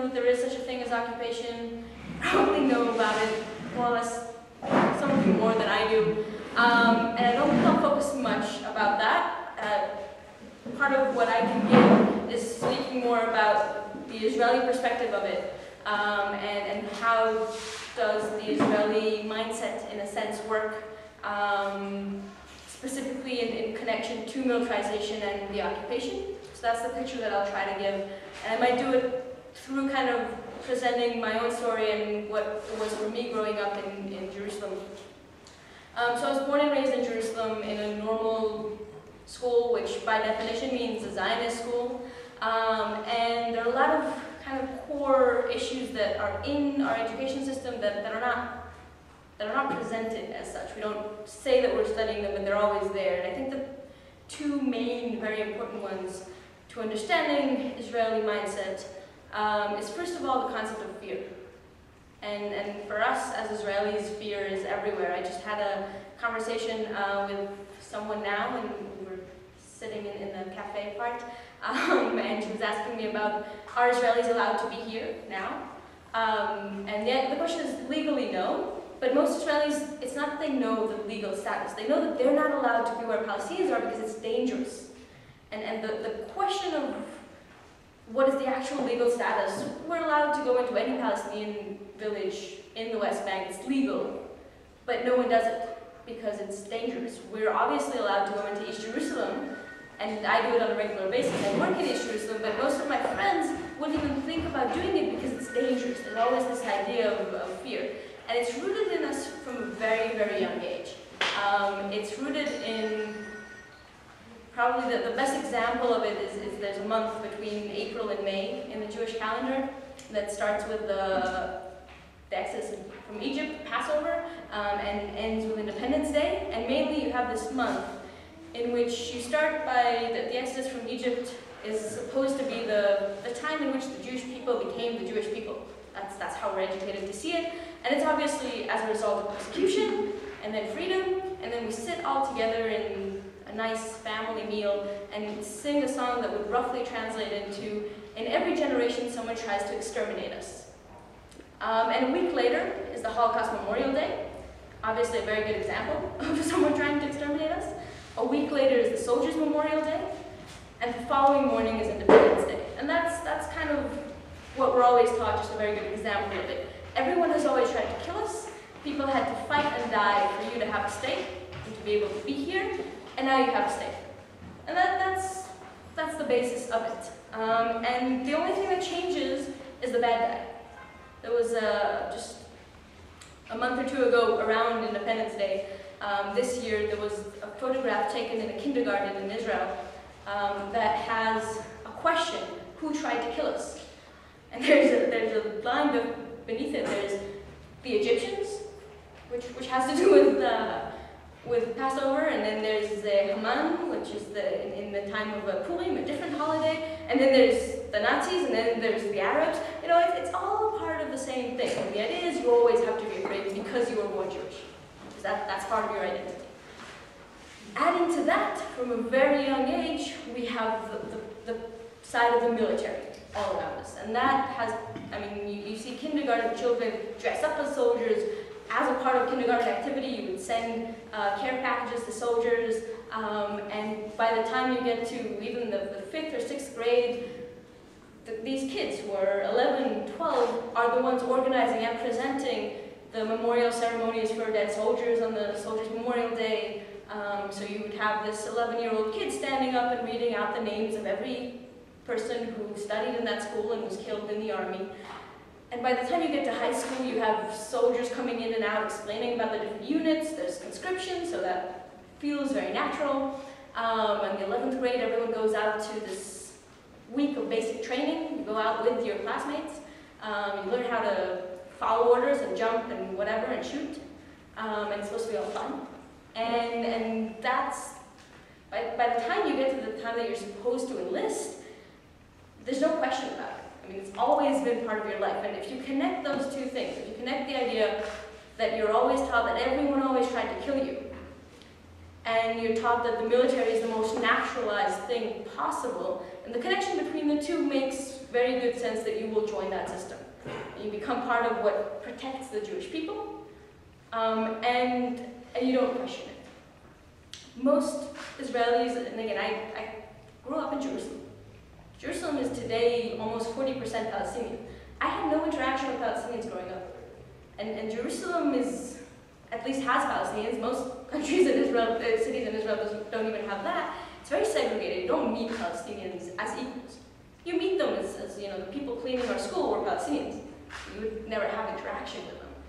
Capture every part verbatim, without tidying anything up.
that there is such a thing as occupation, probably know about it, more or less, some of you more than I do. Um, and I don't think I'll focus much about that. Uh, part of what I can give is speaking more about the Israeli perspective of it, um, and, and how does the Israeli mindset, in a sense, work, um, specifically in, in connection to militarization and the occupation. So that's the picture that I'll try to give. And I might do it through kind of presenting my own story and what it was for me growing up in, in Jerusalem. Um, so I was born and raised in Jerusalem in a normal school, which by definition means a Zionist school. Um, and there are a lot of kind of core issues that are in our education system that, that are not that are not presented as such. We don't say that we're studying them, but they're always there. And I think the two main, very important ones to understanding Israeli mindset um, is first of all the concept of fear. And, and for us as Israelis, fear is everywhere. I just had a conversation uh, with someone now, and we were sitting in, in the cafe part, um, and she was asking me about, are Israelis allowed to be here now? Um, and the, the question is legally no, but most Israelis, it's not that they know the legal status. They know that they're not allowed to be where Palestinians are because it's dangerous. And, and the, the question of what is the actual legal status, we're allowed to go into any Palestinian village in the West Bank, it's legal, but no one does it because it's dangerous. We're obviously allowed to go into East Jerusalem, and I do it on a regular basis. I work in East Jerusalem, but most of my friends wouldn't even think about doing it because it's dangerous. There's always this idea of, of fear. And it's rooted in us from a very, very young age. Um, it's rooted in, probably the, the best example of it is, is there's a month between April and May in the Jewish calendar that starts with the, the Exodus from Egypt, Passover, um, and ends with Independence Day. And mainly you have this month in which you start by, the, the Exodus from Egypt is supposed to be the, the time in which the Jewish people became the Jewish people. That's, that's how we're educated to see it. And it's obviously as a result of persecution, and then freedom, and then we sit all together in a nice family meal and sing a song that would roughly translate into, in every generation someone tries to exterminate us. Um, and a week later is the Holocaust Memorial Day, obviously a very good example of someone trying to exterminate us. A week later is the Soldiers' Memorial Day, and the following morning is Independence Day. And that's, that's kind of what we're always taught, just a very good example of it. Everyone has always tried to kill us. People had to fight and die for you to have a state and to be able to be here, and now you have a state. And that, that's, that's the basis of it. Um, and the only thing that changes is the bad guy. There was uh, just a month or two ago, around Independence Day, um, this year, there was a photograph taken in a kindergarten in Israel um, that has a question: who tried to kill us? And there's a, there's a line beneath it. There's the Egyptians, which which has to do with uh, with Passover, and then there's the Haman, which is the in, in the time of uh, Purim, a different holiday, and then there's the Nazis, and then there's the Arabs. You know, it's, it's all part of the same thing. And the idea is you always have to be afraid because you were born Jewish, because that that's part of your identity. Adding to that, from a very young age, we have the, the, the side of the military all around us. And that has, I mean, you, you see kindergarten children dress up as soldiers. As a part of kindergarten activity, you would send uh, care packages to soldiers. Um, and by the time you get to even the, the fifth or sixth grade, the, these kids who are eleven, twelve are the ones organizing and presenting the memorial ceremonies for dead soldiers on the Soldiers' Memorial Day. Um, so you would have this eleven-year-old kid standing up and reading out the names of every person who studied in that school and was killed in the army. And by the time you get to high school, you have soldiers coming in and out explaining about the different units. There's conscription, so that feels very natural. Um, in the eleventh grade, everyone goes out to this week of basic training. You go out with your classmates. Um, you learn how to follow orders and jump and whatever and shoot. Um, and it's supposed to be all fun. And, and that's, by, by the time you get to the time that you're supposed to enlist, there's no question about it. I mean, it's always been part of your life. And if you connect those two things, if you connect the idea that you're always taught that everyone always tried to kill you, and you're taught that the military is the most naturalized thing possible, and the connection between the two makes very good sense that you will join that system. You become part of what protects the Jewish people, um, and, and you don't question it. Most Israelis, and again, I, I grew up in Jerusalem. Jerusalem is today almost forty percent Palestinian. I had no interaction with Palestinians growing up. And, and Jerusalem is, at least has Palestinians. Most countries in Israel, uh, cities in Israel doesn't, don't even have that. It's very segregated. You don't meet Palestinians as equals. You meet them as, as, you know, the people cleaning our school were Palestinians. You would never have interaction with them.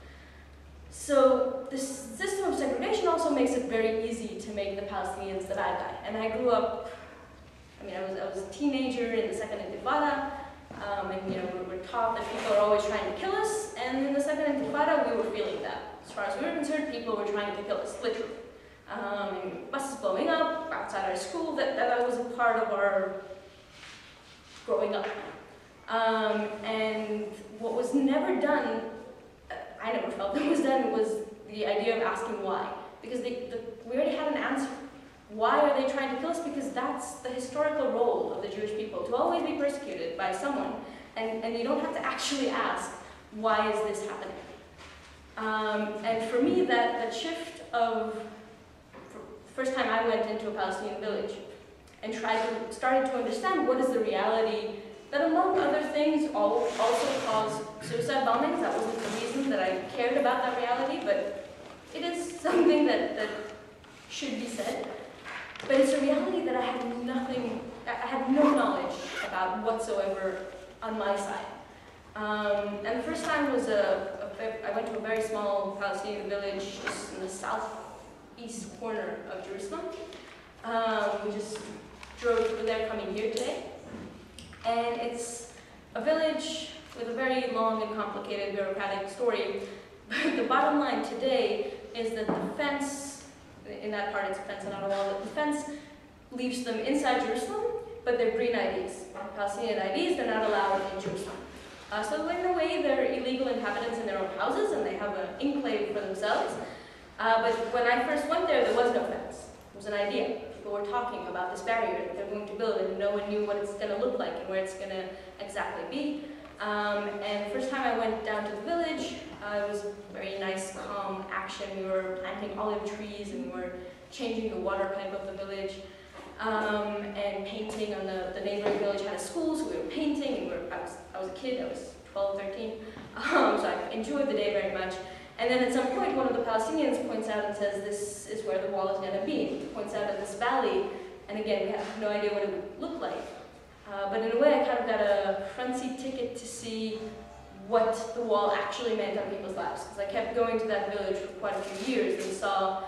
So this system of segregation also makes it very easy to make the Palestinians the bad guy. And I grew up, I mean, I was, I was a teenager in the second Intifada, um, and you know, we were taught that people are always trying to kill us, and in the second Intifada, we were feeling that. As far as we were concerned, people were trying to kill us, literally. Um, and buses blowing up outside our school, that, that was a part of our growing up. Um, and what was never done, I never felt that was done, was the idea of asking why. Because they, the, we already had an answer. Why are they trying to kill us? Because that's the historical role of the Jewish people, to always be persecuted by someone. And, and you don't have to actually ask, why is this happening? Um, and for me, that, that shift of, the first time I went into a Palestinian village and tried to, started to understand what is the reality that, among other things, all, also caused suicide bombings. That wasn't the reason that I cared about that reality, but it is something that, that should be said. But it's a reality that I had nothing, I had no knowledge about whatsoever on my side. Um, and the first time was a, a, I went to a very small Palestinian village just in the southeast corner of Jerusalem. Um, we just drove through there coming here today. And it's a village with a very long and complicated bureaucratic story. But the bottom line today is that the fence, in that part it's a fence and not a wall, that the fence leaves them inside Jerusalem, but they're green I Ds. Palestinian I Ds, they're not allowed in Jerusalem. Uh, so in a way, they're illegal inhabitants in their own houses, and they have an enclave for themselves. Uh, but when I first went there, there was no fence. It was an idea. People were talking about this barrier that they're going to build, and no one knew what it's going to look like and where it's going to exactly be. Um, and the first time I went down to the village, uh, it was very nice, calm action. We were planting olive trees, and we were changing the water pipe of the village, um, and painting on the, the neighboring village had a school, so we were painting, and we were, I, was, I was a kid, I was twelve, thirteen, um, so I enjoyed the day very much. And then at some point, one of the Palestinians points out and says, this is where the wall is going to be. He points out at this valley, and again, we have no idea what it would look like. Uh, but in a way, I kind of got a front seat ticket to see what the wall actually meant on people's lives. Because I kept going to that village for quite a few years and saw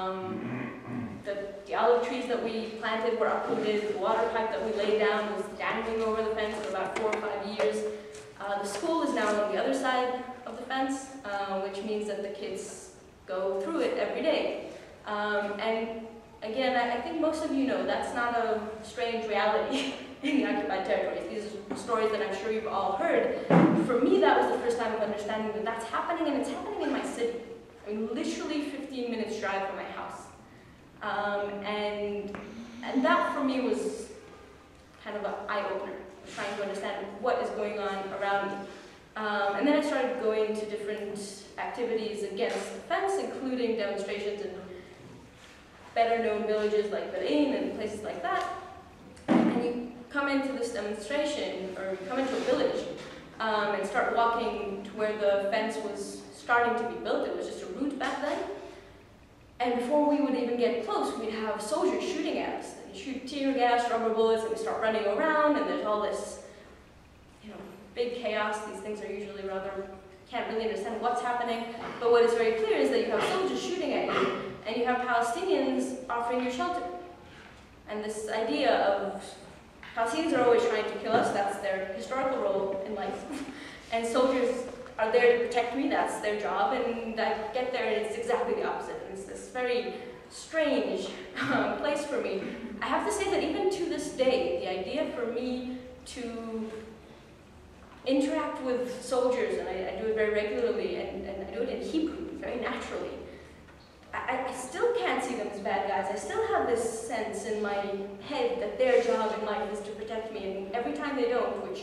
um, the, the olive trees that we planted were uprooted, the water pipe that we laid down was dangling over the fence for about four or five years. Uh, the school is now on the other side of the fence, uh, which means that the kids go through it every day. Um, and again, I, I think most of you know that's not a strange reality in the occupied territories. These are stories that I'm sure you've all heard. For me, that was the first time of understanding that that's happening, and it's happening in my city. I mean, literally fifteen minutes drive from my house. Um, and, and that, for me, was kind of an eye-opener, trying to understand what is going on around me. Um, and then I started going to different activities against the fence, including demonstrations in better-known villages like Berlin and places like that. And you come into this demonstration, or you come into a village, um, and start walking to where the fence was starting to be built. It was just a route back then. And before we would even get close, we'd have soldiers shooting at us. They shoot tear gas, rubber bullets, and we start running around, and there's all this, you know, big chaos. These things are usually rather, can't really understand what's happening. But what is very clear is that you have soldiers shooting at you, and you have Palestinians offering you shelter. And this idea of Palestinians are always trying to kill us, that's their historical role in life. And soldiers are there to protect me, that's their job, and I get there and it's exactly the opposite. And it's this very strange um, place for me. I have to say that even to this day, the idea for me to interact with soldiers, and I, I do it very regularly, and, and I do it in Hebrew, very naturally, I, I still can't see them as bad guys. I still have this sense in my head that their job in life is to protect me, and every time they don't, which is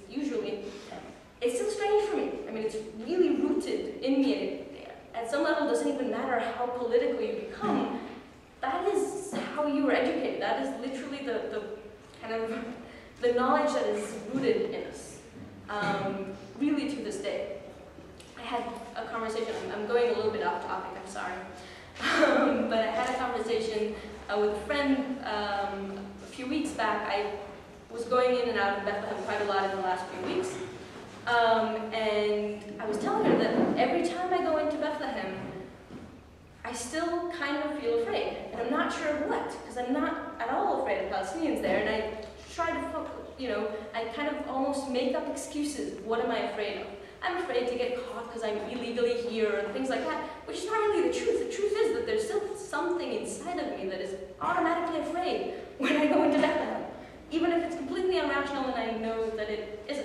usually, it's still strange for me. I mean, it's really rooted in me, and it, at some level, it doesn't even matter how political you become. That is how you were educated. That is literally the, the kind of the knowledge that is rooted in us, um, really to this day. I had a conversation, I'm, I'm going a little bit off topic, I'm sorry. Um, but I had a conversation uh, with a friend um, a few weeks back. I was going in and out of Bethlehem quite a lot in the last few weeks. Um, and I was telling her that every time I go into Bethlehem, I still kind of feel afraid. And I'm not sure of what, because I'm not at all afraid of Palestinians there. And I try to, you know, I kind of almost make up excuses. What am I afraid of? I'm afraid to get caught because I'm illegally here, and things like that, which is not really the truth. The truth is that there's still something inside of me that is automatically afraid when I go into Bethlehem, even if it's completely irrational and I know that it isn't.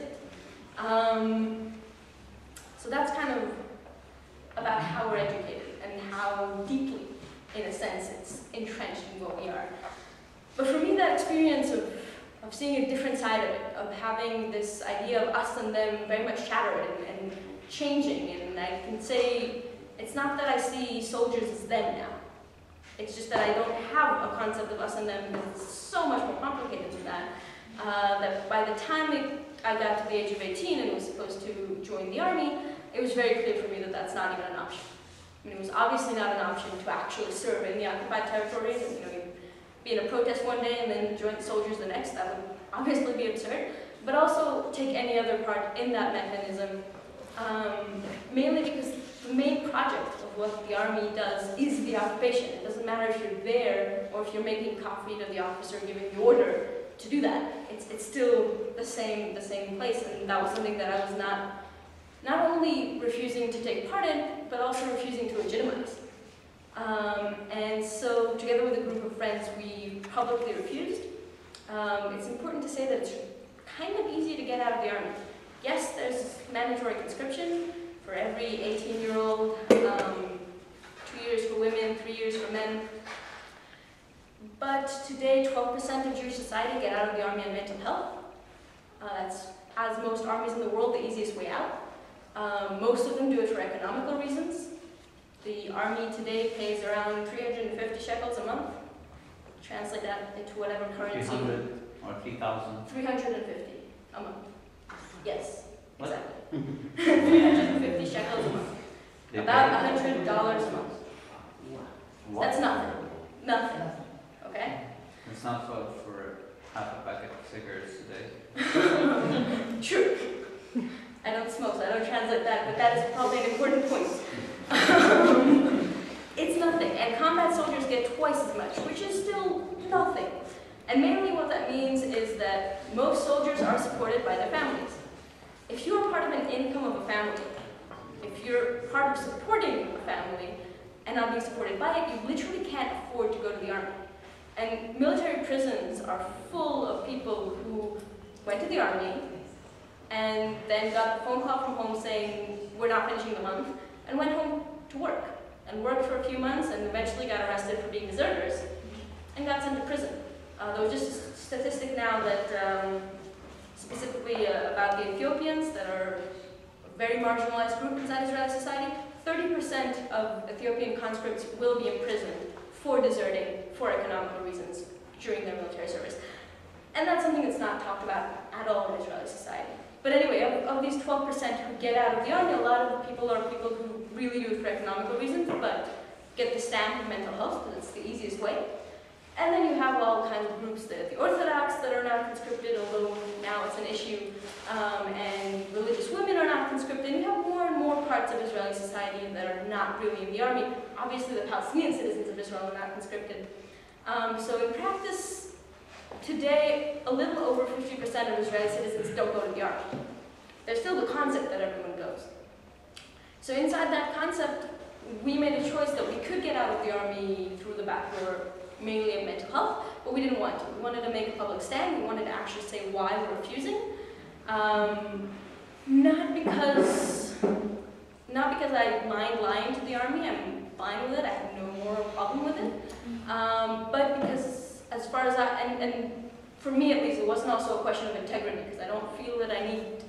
Um, so that's kind of about how we're educated and how deeply, in a sense, it's entrenched in what we are. But for me, that experience of of seeing a different side of it, of having this idea of us and them very much shattered and, and changing. And I can say, it's not that I see soldiers as them now. It's just that I don't have a concept of us and them. It's so much more complicated than that. Uh, that by the time it, I got to the age of eighteen and was supposed to join the army, it was very clear for me that that's not even an option. I mean, it was obviously not an option to actually serve in the occupied territories. And, you know, be in a protest one day and then join the soldiers the next. That would obviously be absurd. But also take any other part in that mechanism, um, mainly because the main project of what the army does is the occupation. It doesn't matter if you're there or if you're making coffee to the officer giving the order to do that. It's, it's still the same, the same place, and that was something that I was not, not only refusing to take part in, but also refusing to legitimize. Um, and so, together with a group of friends, we publicly refused. Um, it's important to say that it's kind of easy to get out of the army. Yes, there's mandatory conscription for every eighteen-year-old, um, two years for women, three years for men. But today, twelve percent of Jewish society get out of the army on mental health. Uh, that's, as most armies in the world, the easiest way out. Um, most of them do it for economical reasons. The army today pays around three hundred fifty shekels a month. Translate that into whatever currency. three hundred or three thousand? three hundred fifty a month. Yes, What? exactly. three hundred fifty shekels a month. They About pay? one hundred dollars a month. What? That's nothing. Nothing. Okay? It's not for, for half a packet of cigarettes today. True. I don't smoke, so I don't translate that, but that is probably an important point. Um, it's nothing, and combat soldiers get twice as much, which is still nothing. And mainly what that means is that most soldiers are supported by their families. If you are part of an income of a family, if you're part of supporting a family and not being supported by it, you literally can't afford to go to the army. And military prisons are full of people who went to the army and then got the phone call from home saying, we're not finishing the month, and went home to work, and worked for a few months, and eventually got arrested for being deserters, and got sent to prison. Uh, there was just a statistic now that, um, specifically uh, about the Ethiopians, that are a very marginalized group inside Israeli society, thirty percent of Ethiopian conscripts will be imprisoned for deserting for economical reasons during their military service. And that's something that's not talked about at all in Israeli society. But anyway, of, of these twelve percent who get out of the army, a lot of the people are people who really do it for economical reasons, but get the stamp of mental health, because it's the easiest way. And then you have all kinds of groups, the, the Orthodox that are not conscripted, although now it's an issue, um, and religious women are not conscripted. And you have more and more parts of Israeli society that are not really in the army. Obviously, the Palestinian citizens of Israel are not conscripted. Um, so in practice, today, a little over fifty percent of Israeli citizens don't go to the army. There's still the concept that everyone goes. So inside that concept, we made a choice that we could get out of the army through the back door, mainly of mental health, but we didn't want to. We wanted to make a public stand. We wanted to actually say why we're refusing. Um, not because, not because I mind lying to the army. I'm fine with it. I have no moral problem with it. Um, but because, as far as I, and, and for me at least, it wasn't also a question of integrity, because I don't feel that I need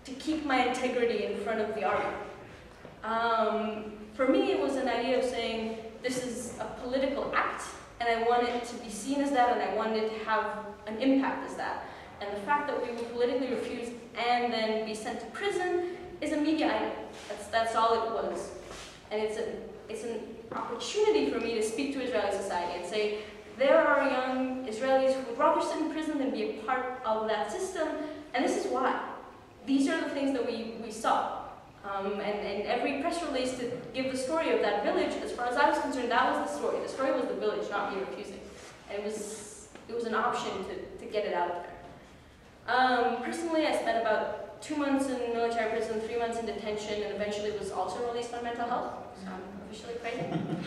to keep my integrity in front of the argument. Um, for me, it was an idea of saying, this is a political act, and I want it to be seen as that, and I want it to have an impact as that. And the fact that we will politically refuse and then be sent to prison is a media item. That's, that's all it was. And it's, a, it's an opportunity for me to speak to Israeli society and say, there are young Israelis who would rather sit in prison than be a part of that system, and this is why. These are the things that we, we saw. Um, and, and every press release to give the story of that village, as far as I was concerned, that was the story. The story was the village, not me refusing. And it was, it was an option to, to get it out there. Um, personally, I spent about two months in military prison, three months in detention, and eventually was also released on mental health, so I'm officially crazy.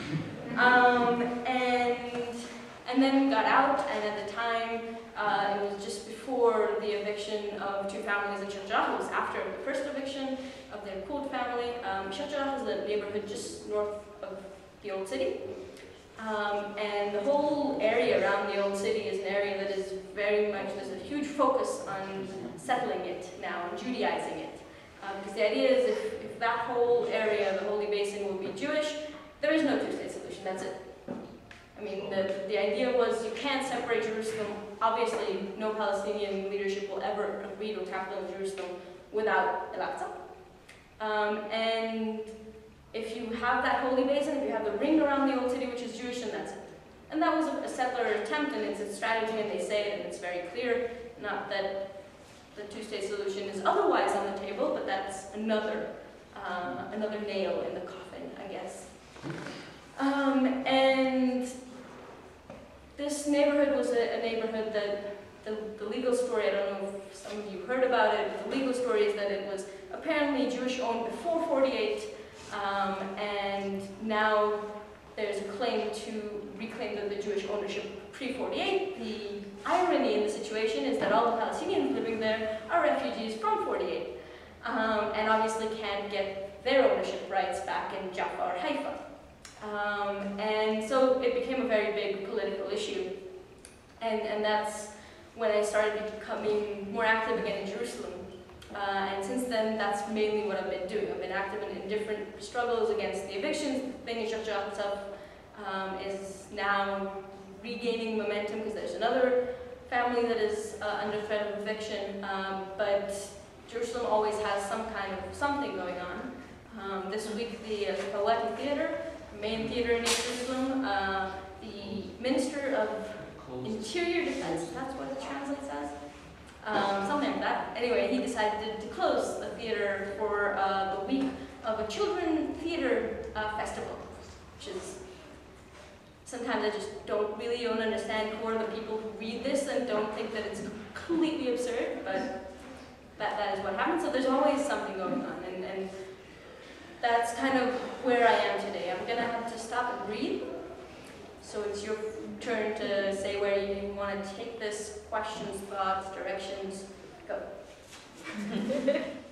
um, and, and then got out, and at the time, uh, it was just before the eviction of two families in Shajah. It was after the first eviction of the Kurd family. Um, Shajah is a neighborhood just north of the old city. Um, and the whole area around the old city is an area that is very much, there's a huge focus on settling it now and Judaizing it. Uh, because the idea is if, if that whole area, the Holy Basin, will be Jewish, there is no two-state solution, that's it. I mean, the, the idea was you can't separate Jerusalem. Obviously, no Palestinian leadership will ever agree to a capital in Jerusalem without Al-Aqsa. Um, and if you have that holy basin, if you have the ring around the old city, which is Jewish, then that's it. And that was a, a settler attempt, and it's a strategy, and they say it, and it's very clear. Not that the two-state solution is otherwise on the table, but that's another, uh, another nail in the coffin, I guess. Um, and this neighborhood was a, a neighborhood that, the, the legal story, I don't know if some of you heard about it, but the legal story is that it was apparently Jewish-owned before forty-eight, um, and now there's a claim to reclaim the, the Jewish ownership pre forty-eight. The irony in the situation is that all the Palestinians living there are refugees from forty-eight, um, and obviously can't get their ownership rights back in Jaffa or Haifa. Um, and so it became a very big political issue, and, and that's when I started becoming more active again in Jerusalem. Uh, and since then, that's mainly what I've been doing. I've been active in, in different struggles against the evictions. The thing in Shajah itself um, is now regaining momentum because there's another family that is uh, under threat of eviction, um, but Jerusalem always has some kind of something going on. Um, this week, the uh, Kawati Theater, main theater in Jerusalem, uh, the Minister of Interior Defense, that's what it translates as, um, something like that. Anyway, he decided to close the theater for uh, the week of a children theater uh, festival, which is, sometimes I just don't really don't understand who are the people who read this and don't think that it's completely absurd, but that, that is what happened. So there's always something going on, and, and that's kind of where I am today. I'm gonna have to stop and breathe. So it's your turn to say where you want to take this, questions, thoughts, directions, go.